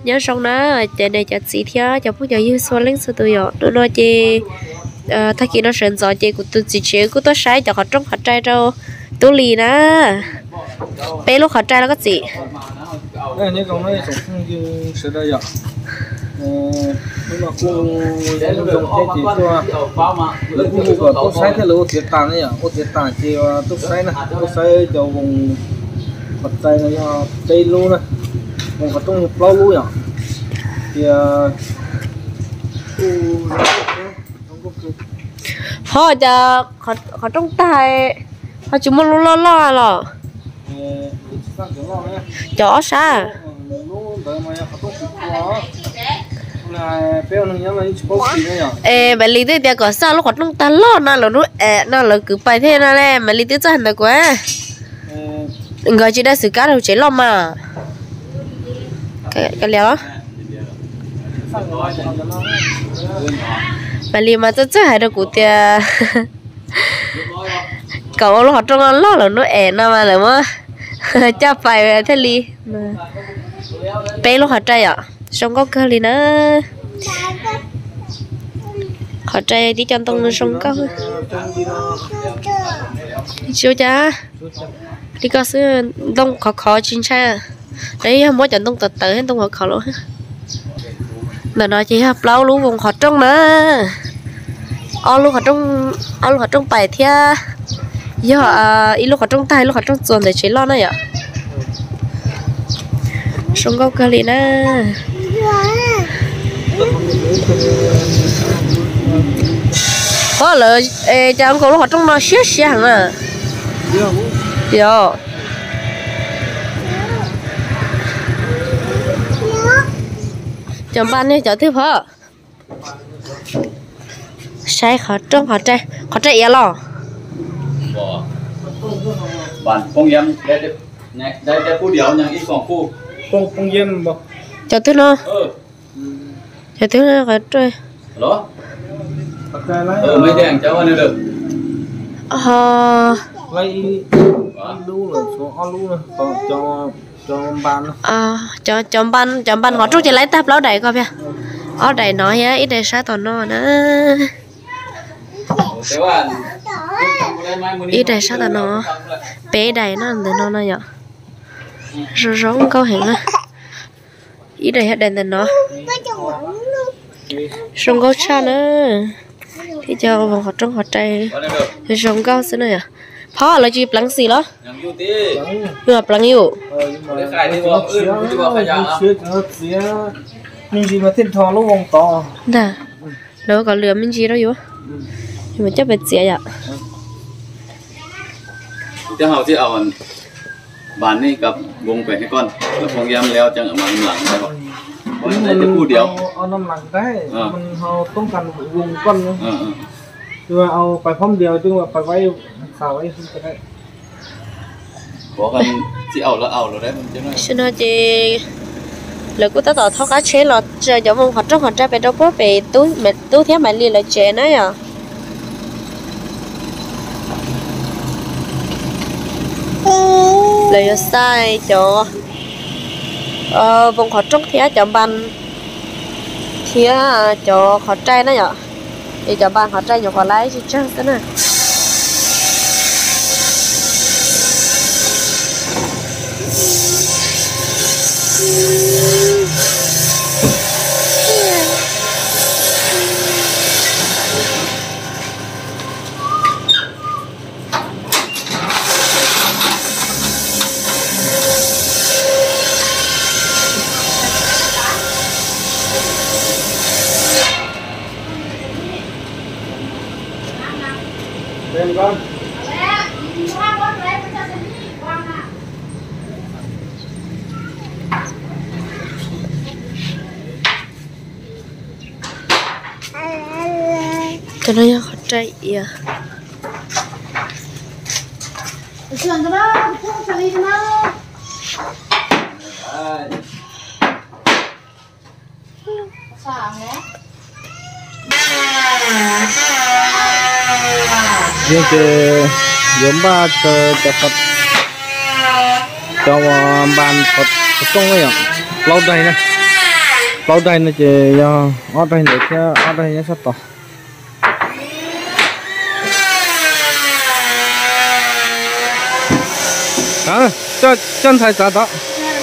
nhớ xong nó chạy này chạy xí theo chạy phút giờ yêu số lên số tôi rồi tôi nói chị thay khi nó sờn gió chị của tôi chỉ chế của tôi sai cho họ trong họ trai đâu tôi lì nè bé lúc họ trai nó có gì như còn nói cũng như sự đây rồi nhưng mà cô dùng cái chỉ cho lấy cũng có tôi sai cái lỗ thiệt tàn đấy à ô thiệt tàn chỉ tôi sai nè tôi sai cho vùng mặt tay này cây luôn nè vùng mặt trong lâu luôn à thì họ giờ họ trong tay họ chỉ muốn lo lo chó sao ê bà lý tới tiệc có sao lúc họ trong tay lo nó là cứ bài thế nó nè mà lý tới cho hành được quá người chỉ đã xử cá đâu chế lo mà cái léo bà lý mà tôi hay được của tiệc cậu lúc họ trong lo là nó nó mà là mà cho phải thế li bé lúc họ trai à xong có cơ li nữa họ trai đi chân tông xong có chưa cha đi có sự đông khó chính cha đấy không có chân tông tật tới hết tông họ khó luôn mà nói chỉ học lâu luôn vùng họ trong nữa lúc họ trong bài thia giờ lúc họ trong tay lúc họ trong chuồn để chế lo này ạ xong có cơ li nè có là cho ông lúc họ trong nó xếp hàng à giờ chồng ban đi chợ tiếp hả sai họ trai yếu lo bản công yếm đây khu điệu nhang ít còn khu công yếm mà cho thứ nó cho thứ nó cái trời đó mấy đèn cháu ăn được lấy lú rồi số lú rồi cho ban cho ban họ trúc chỉ lấy táp lão đầy coi kìa ở đầy nói á ít đầy sai toàn nó nữa ít đầy sao ta nó bé đầy nó để nó vậy rồi giống câu hẹn á ít đầy hết đèn nó xong câu cha nữa thì cho vòng hoạt trong hoạt trai thì xong câu xí này à phá là gì plăng xí đó nhưng mà plăng yêu mình gì mà thiên thọ lúc vòng to nè đâu có lừa mình gì đâu vô nhưng mà chắc phải xỉa vậy tiếng hậu chứ ở bản này gặp vùng quẹt hay con là không em leo chẳng ở mặt lặng này rồi còn đây cái khu điệu ở nằm lặng đấy mình họ không cần vùng con nhưng mà ao phải phong điều chứ mà phải vay xào ấy không phải có con chị ẩu rồi đấy mình chứ xin nói chị lời của tao tháo cá chế là chờ cho vùng hoạt trong hoạt ra về đâu có về túi theo mày liền là chế nữa à lời sai cho vùng hoạt trong thía cho ban thía cho hoạt trai nữa nhở thì cho ban hoạt trai nhỏ hoạt lái chứ chắc thế này con cho nó khó chạy à riêng cái giống ba cho Phật cho bàn Phật trong này lâu đây này bao đây nó chỉ ở đây để cho ở đây nó sắp to à cho chân thay giá đó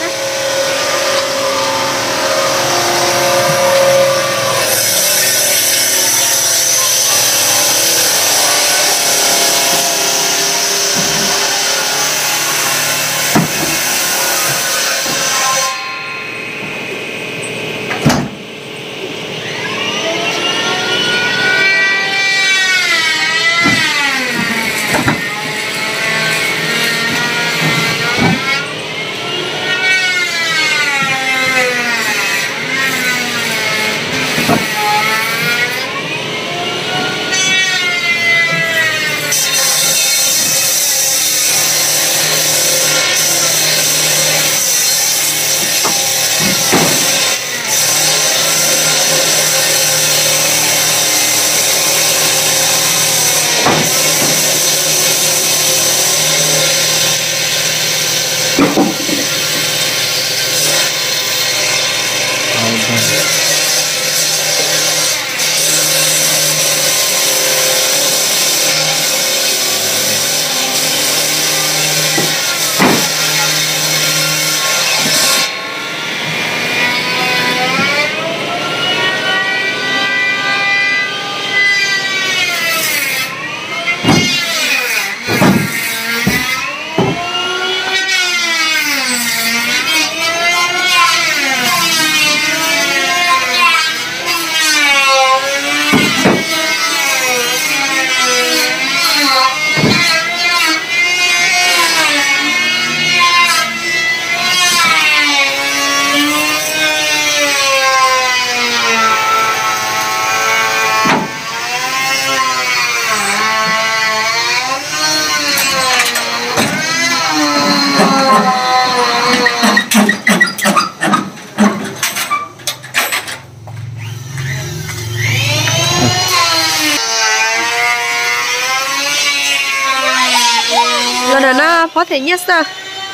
lần nó có thể nhất sao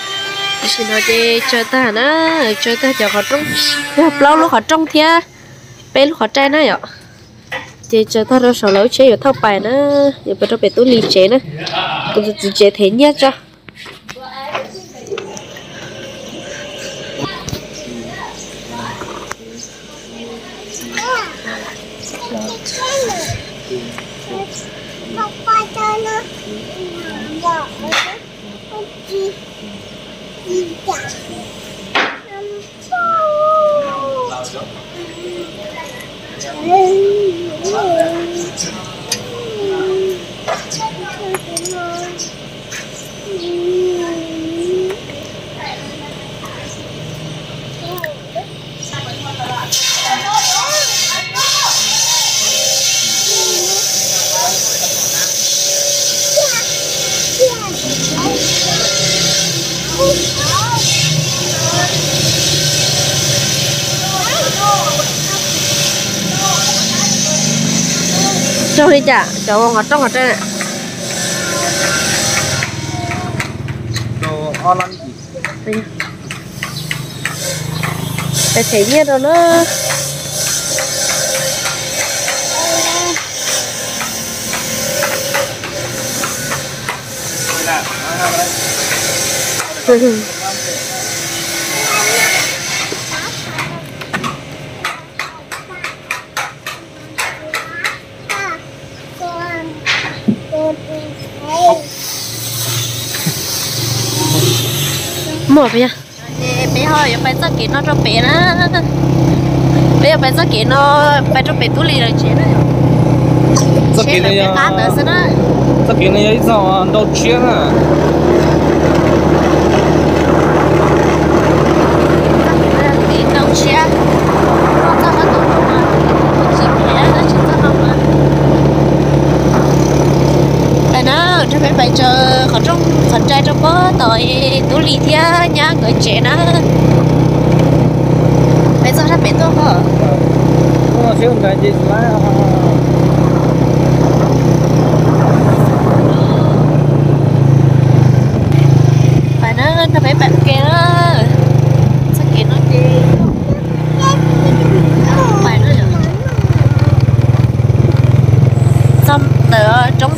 chỉ nói chơi chơi ta nó chơi ta cho họ trong lâu lúc họ trong thia bé lúc họ trai nó ạ chơi ta rồi sau lâu chơi ở thao bài nó giờ bây giờ bé tôi lì chế nữa cũng chỉ chơi thế nhất cho trong đi chả cháu ngọt trong ngọt trên này đồ online gì phải thấy nhiệt rồi nó mua bây giờ bé hơi phải cho kỹ nó cho bé nó bây giờ phải cho kỹ nó phải cho bé túi lì rồi chế nó chế là bé cá nữa nó 这给人家一张到钱了。 đâu chia nó cho nó tụi nó chỉ bé nó chỉ cho nó mà tại nó cho phải phải chờ họ trong phần trai trong có tội túi lì thia nhá người trẻ nó phải cho nó bé tốt hả nó siêu cái gì mà phải nó phải bạn kia nó sao kia nó đi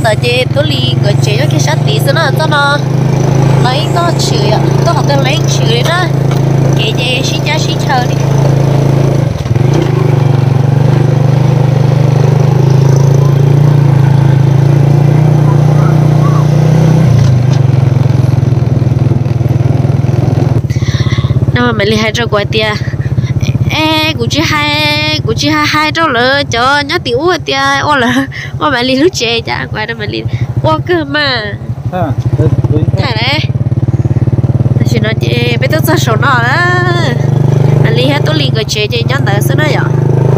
là chị tôi li người chị cho cái sát tí xí nó lấy có chửi ạ tôi học tên lấy chửi đó chị xí cha xí chờ đi nhưng mà mày li hai trâu quay tia ê cụ chỉ hai trâu lỡ cho nhá tiểu tia ô là ô mày li lúc chơi cha quay đó mày li ô cơ mà thả đấy chỉ nói chị bây giờ số nào đó anh li hết tôi li người chơi chơi nhắn tới xí nữa vậy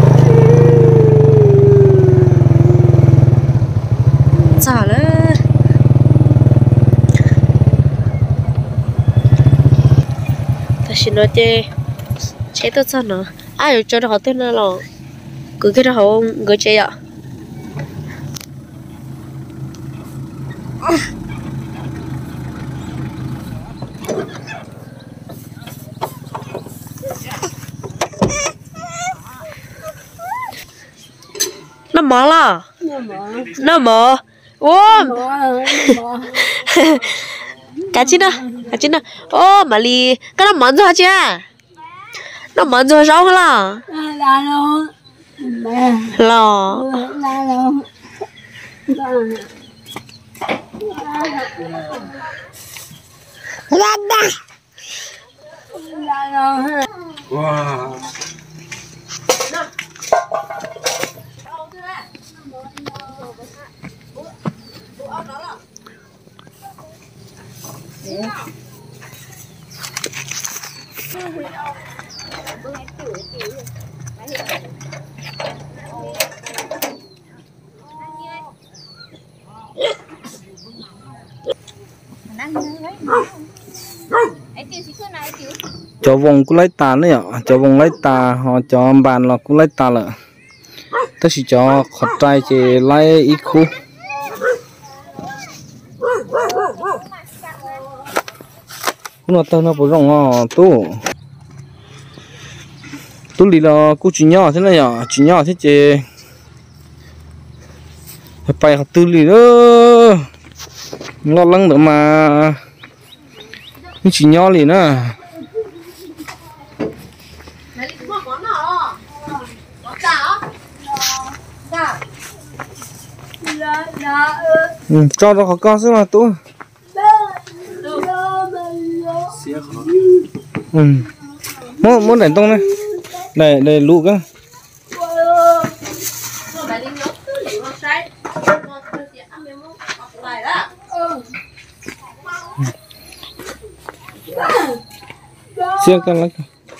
sao đó chỉ nói chơi chơi tôi sao nữa ai cho nó họ tên là cứ cái đó họ người chơi ạ nó mở là nó mở ô cá chín đó ô mà li cái nó mở rồi chưa nó mở rồi sao là lò Wow. Cho vòng cũng lấy tà nữa ạ, cho vòng lấy tà họ cho bàn là cũng lấy tà lợ, tất chỉ cho khọt trai chỉ lấy ít khu. Nó tao nó bổ rong à tu lì là cô chỉ nhỏ thế này à chỉ nhỏ thế chứ phải học tu lì đó lo lắng nữa mà chỉ nhỏ lì nữa cho nó khó con xíu mà tu muốn để tông này để lụ cơ xíu cái lấy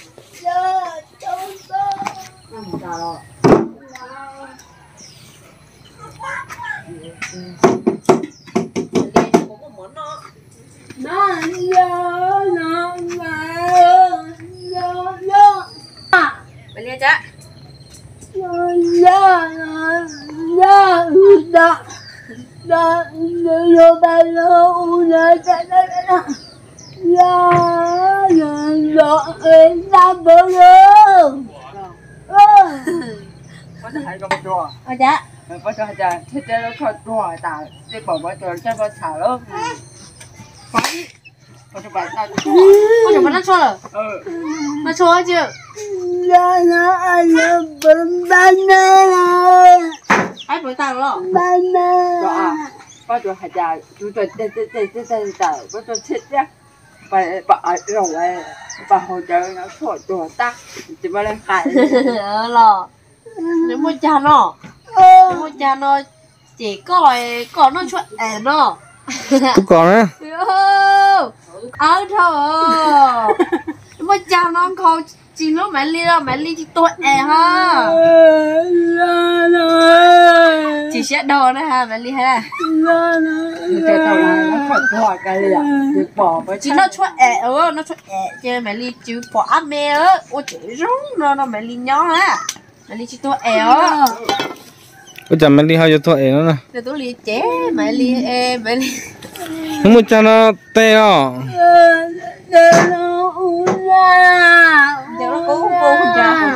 Bên đây cha. Ôi dạ. Có cho cha, thế nó cho đùa ta, để bỏ cho nó xả luôn. Phải. Có cho bạn ta. Có cho bạn nó cho rồi. Nó cho chưa? Ai bữa tao rồi? Có cho hai cha, chú cho có cho chết nhá. Bà rồi bà hồi trời nó thổi đùa ta, chỉ bà lên khai. Lò. Nếu mua cha nó chỉ có nó cho ẻn nó. Tú còn á thôi mua cha nó không chỉ lúc mẹ ly thì tôi ẻn ha chỉ sẽ đồ nữa ha mẹ ly ha Cho tao là nó thổi đùa cái gì à, để bỏ với chỉ nó cho ẻn nó cho ẻn chứ mẹ ly chịu bỏ ăn mẹ ơi ôi chỉ rung nó mẹ ly nhỏ ha mẹ ly chỉ tôi ẻn có chả mày đi hai cho thôi nữa nè để tôi ly chế mẹ ly không muốn cho nó tê à giờ nó cố ra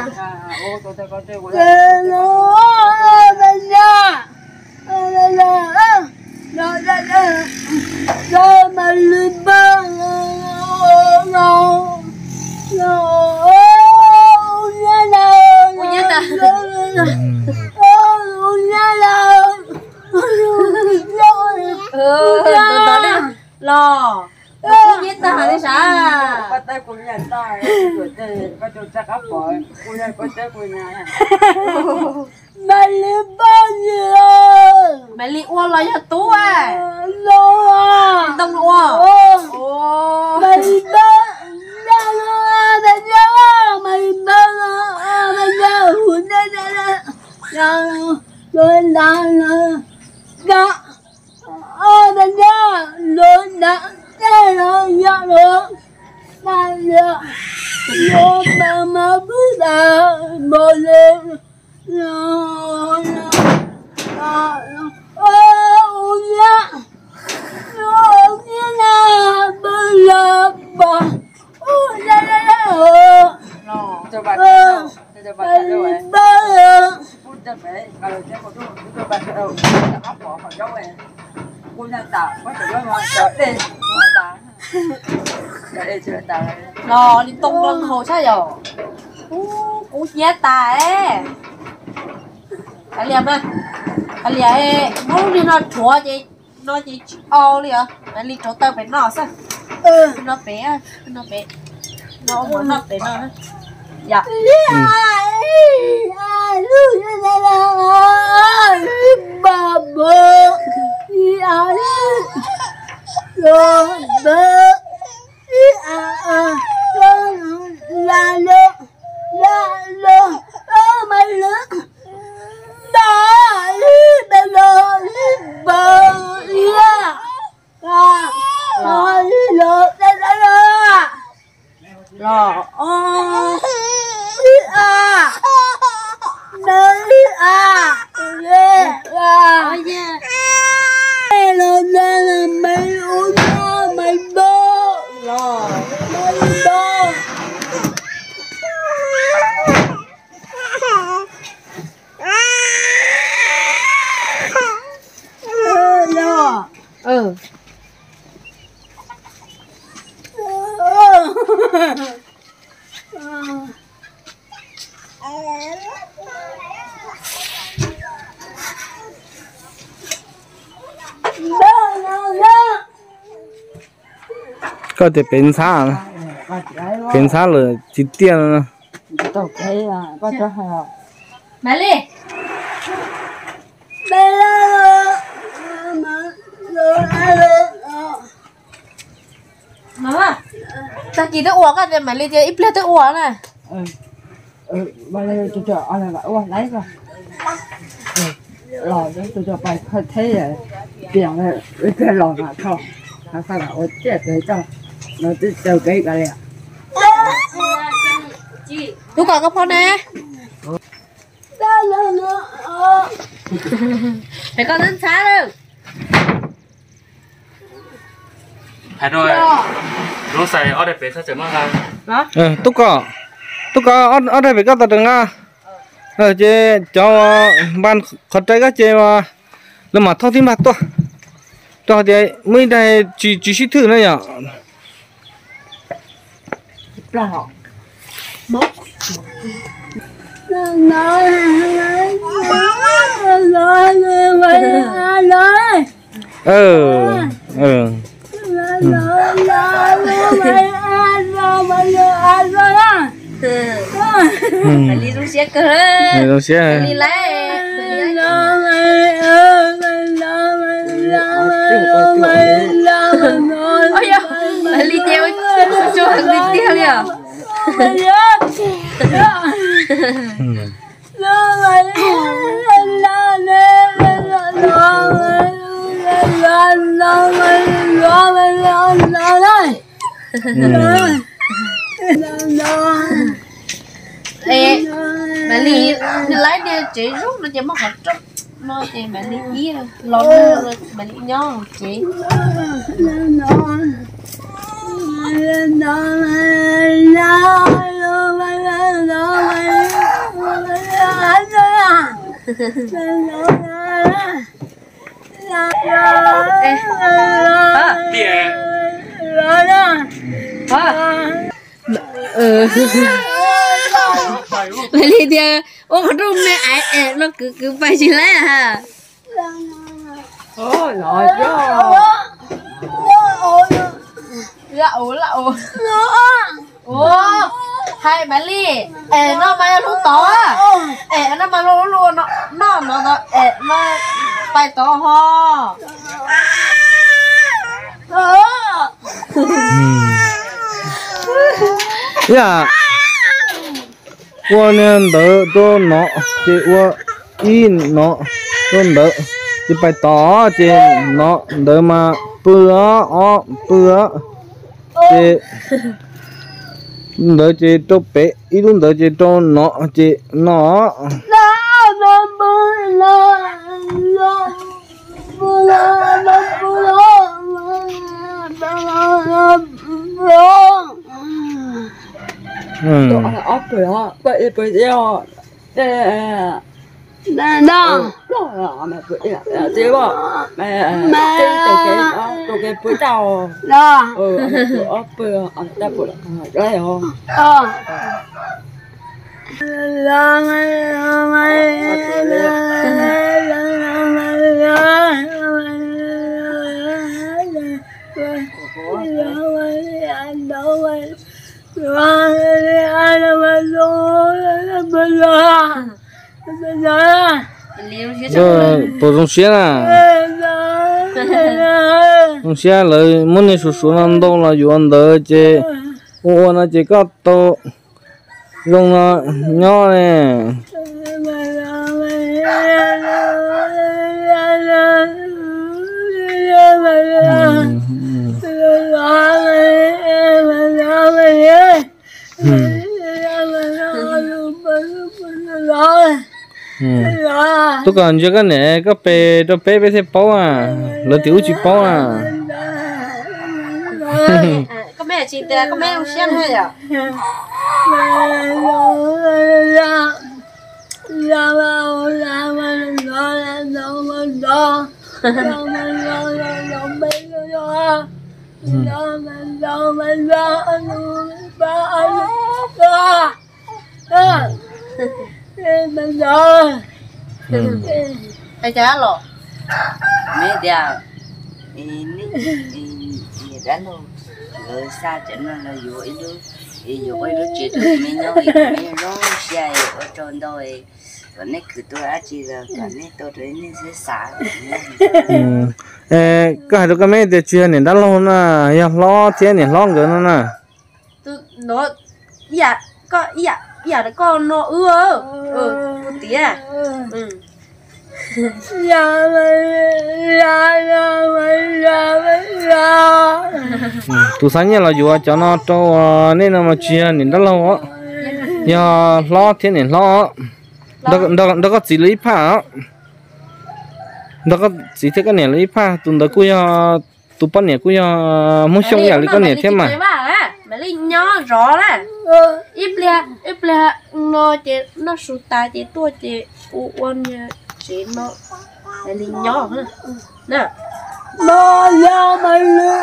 Lo cô nhét ta hả thế sao? Bắt tay của nhà ta, bắt đầu chắc áp bỏ, của nhà bắt tay của nhà. Mày lấy bao nhiêu? Mày li uo lo cho tú à? Lo à? Đông uo. Mày ba, ra lo, mày ra, mày ba, mày ra, hùn ra ra, ra, rồi ra, mày ra, rồi ra. Cô nhà tạo có thể nói là đi tạo để chưa tạo Lo đi tung lưng hồ sao rồi? Cô nhét ta ấy. Anh liệm đây. Anh liệm nó đi nó chúa chị nó chỉ ô đi hả? Anh đi chỗ tao phải nọ sao? Nó bé nó muốn nó bé nó. Dạ. có thể biến xa biến xa là chỉ tiền tôi thấy là có cho hay không Mẹ Ly. Mama, ta chỉ tới uống à, mẹ Ly chơi ít lên tới uống này. Bây giờ tôi cho anh là uống lấy rồi. Rồi tôi cho bài thấy là tiền là cái lò mà thôi. Nó phải là tôi chết rồi cho nó tự từ cái này. Chú còn có phone nè. Phải con đến xá đâu. phải rồi lúc xài ở đây phải sao chấm ăn Đó. tôi có ở đây phải có tờ nga chế cho ban khẩn trái các chế mà là mà thao tin mặt to cho thì mới đây chỉ xí thử nữa nhở Mẹ Ly rung xe cơ. Mẹ Ly lấy. Ôi da, mẹ Ly treo cho thằng Ly treo đi à. Ê, mẹ Ly lấy đi chị rút nó chỉ mất hạt trúc nó chị mẹ Ly ý lo nữa mẹ Ly nhớ chị Địa. Mày đi theo ô mà trong mẹ ai nó cứ bay chỉ lấy à Ôi nói chứ. Lậu. ô hai bà li nó bay lúc to nó bay luôn nó bay to ho 呀，我呢得多拿，这我一拿都得，这摆打这拿得嘛不啊不啊，这得这都白，一种得这都拿这拿。 Ốc rồi đó, vậy giờ nè đó mẹ bữa chứ bộ mẹ tôi cái bữa đầu đó ốc bữa ta bữa đấy không bố trong xe à trong xe lời muốn đi số năm đâu là dù ăn đỡ chứ ô nó chỉ có to dùng nó nhỏ này tôi còn chưa cái này cái bé bé thế bao à lỡ tiểu chỉ bao à có mẹ chị có mẹ không xem hay à ai chả lo mấy đào ini đã lo rồi xa cho nó là dụ ấy đứa chuyện mấy nhau mấy nó xài ở trong đôi còn này cứ tôi ăn chỉ là còn này tôi thấy nên sẽ xả cái cái mấy để chuyện này đã lo na ya lo chuyện này lo cái nó na tôi nó dạ con nó tía tu sáng là dù cho nó cho nên là mà chuyện này đã lo ya lo chuyện này lo đó có gì lấy phá đó có gì thế cái này lấy phá tụi đó cũng tụi bạn này cũng muốn xong nhà lấy cái này thế mà mẹ lấy nhỏ rõ là ít lẹ nó chỉ nó sụt tai chỉ tua chỉ uốn chỉ nó lấy nhỏ nữa nè nó ra mày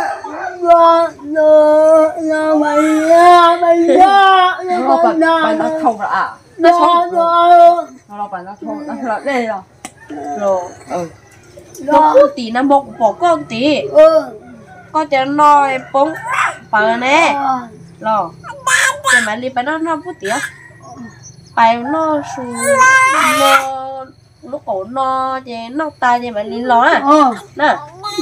nó mày ra nó bạn nó không rồi à nó bạn nó không nó là đây rồi nó tí nó bỏ con tí con cho nó bông bờ nè lo cho mẹ đi phải nó phút tía phải nó su nó lúc cổ nó chứ nó tay chứ mẹ đi lo à nè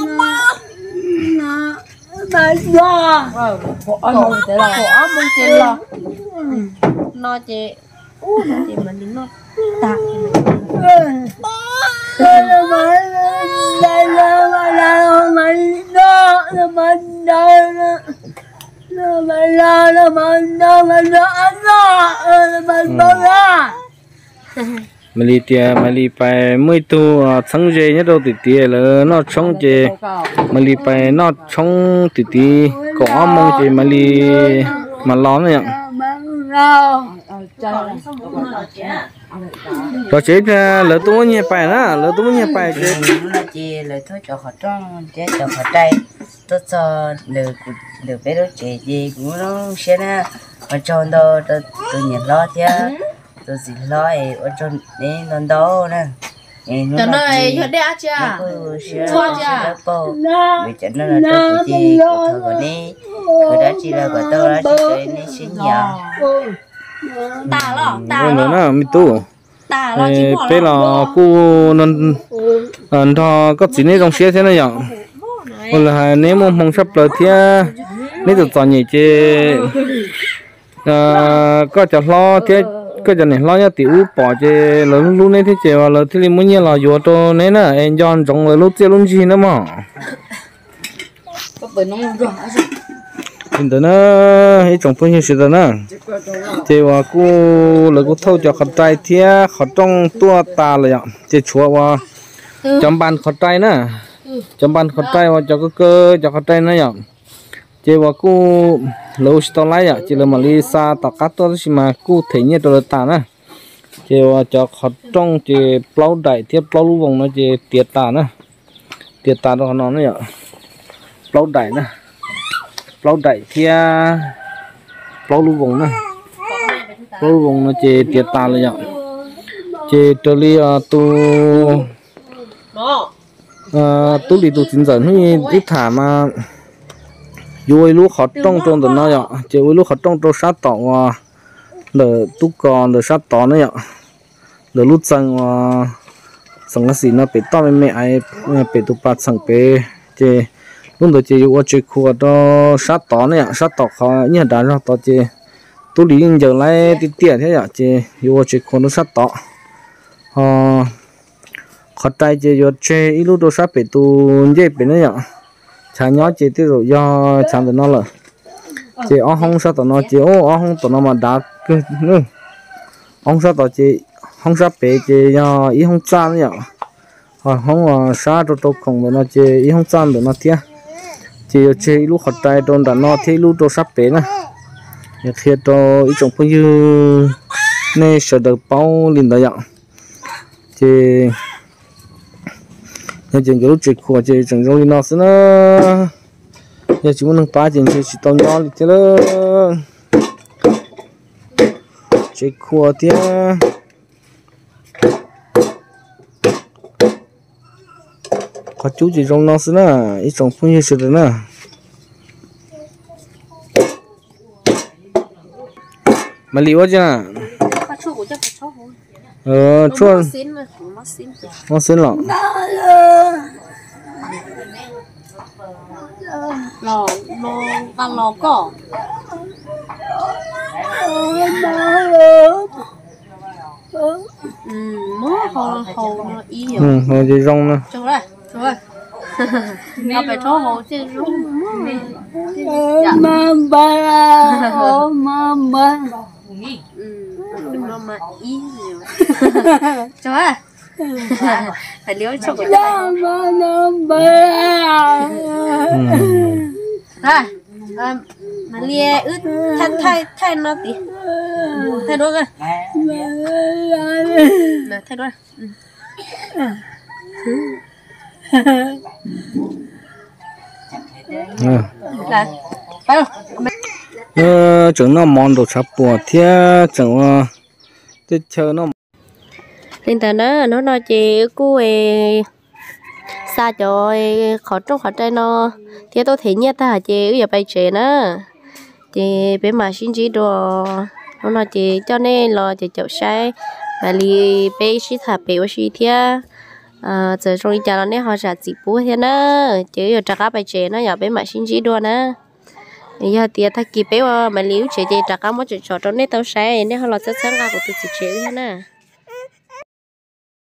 mày ra cổ mông chứ lo nó chứ mẹ đi nó tạt mà đi tiề mà đi phải mới tu sống dễ nhất đâu thì tiề là nó sống dễ mà đi phải nó sống thì có mong dễ mà đi mà lo này ạ cho chế lỡ tôi nhẹ bài đó lỡ tôi nhẹ bài chế là chị lời thôi cho họ trong chế cho họ đây tôi cho lời bé đó chế gì cũng nó sẽ na ở trong đó tôi nhận lo chứ tôi chỉ lo ở trong đấy lần đó nè cho nó ấy cho đẹp chưa cho chưa vì cho nó là tôi chỉ có thằng ở đây tôi đã chỉ là của tôi đã chỉ chơi nên xin nhờ ta nó mi tu bây là cô nên thọ có chỉ nên trong xe thế này nhở hoặc là nếu mà mong sắp tới thì nếu được chọn nhỉ chứ có cho lo thế có cho này lo nhá tiểu bỏ chứ lớn lúc này thế chứ là thì muốn nhớ là vô cho nên là em chọn trong là lúc chơi luôn gì nữa mà hiện tại nó ấy trong phương hiện sự đó thìว่ากูเลยกูเท่าจะขัดใจเที่ยขัดต้องตัวตาเลยอ่ะจะชัวว่าจำบันขัดใจนะจำบันขัดใจว่าจะก็เกิดจะขัดใจนะอย่างเจ้าว่ากูรู้สิตอนไรอ่ะเจ้าเลยมาลีซาตะกัดตัวสิมากูเทียนตัวตานะเจ้าว่าจะขัดต้องเจ้าเปล่าได้เทียบเปล่าลูกวงนะเจ้าเตียตานะเตียตาตัวขนอนนี่อ่ะเปล่าได้นะlâu đại thì lâu lu vùng nè lâu vùng nó chế tiệt taเลยạ chế trở đi tu đi tu chính dẫn thì ít thả mà vui lúc khó trong trong tận nó ạ chế vui lúc khó trong trong sát tỏ lỡ tu còn lỡ sát tỏ nữa ạ lỡ lúc sang sang cái gì nó bị to mẹ ai bị tu bát sang bị chế lúc đó chị ở chơi khu đó sát tỏ này sát tỏ khó như đã ra tỏ chị tôi đi giờ lại đi tiệt thế ạ chị ở chơi khu nó sát tỏ khó tay chị ở chơi ít lúc đó sát bị tu dễ bị nữa ạ chả nhớ chị tiêu rồi do chẳng được nó là chị ở không sát tỏ nó chị ở không tỏ nó mà đã nữa không sát tỏ chị không sát bị chị do ít không chán nữa ạ không sát cho tôi không nó chị ít không chán được nó thiệt chỉ chơi lúc học trai trong đàn nó thấy lúc tôi sắp bé nè khi tôi ít trong phương như nên sợ được bao liền đó vậy chỉ nhưng chỉ cái lúc chơi khua chơi chẳng giống như nó sẽ nó giờ chỉ muốn nâng ba chỉ tao nhỏ thì thế đó chơi khua thì có chú chỉ trong nó xí nè, ít trong phương như sự đó nè. Mà liu chứ nè. Chua. Nó xin lọ. Lò ta lò cỏ. Mớ hồ nó ý hiểu. Hồ gì rong nè. Chú đây. Rồi. Nó phải cho hồ chứ rung. Mama. Mama. Mama ý nhiều. Trời ơi. Phải liếu cho của cháu. Rồi. Mà lia ướt thay nó tí. Thay đôi coi. Nè thay đôi. Là phải không? Chẳng nó mòn đồ sắp bùa thế chẳng thế chờ nó nên ta nó nói chị cô ấy xa cho khó trong khó trai nó thế tôi thấy nhé ta chị giờ bay trẻ nữa chị bé mà xin chỉ đồ nó nói chị cho nên là chị chậu sai mà li bé sĩ thà bé của sĩ thế giờ trong đi chợ nó nè họ trả chỉ bố thế nữa chứ giờ trả cá bay trẻ nó giờ bé mà xin chỉ đồ nữa giờ thì ta kịp bé mà liếu chị trả cá mỗi chuyện cho trong nè tao sai nè họ là chắc chắn là của tôi chỉ chịu thế nè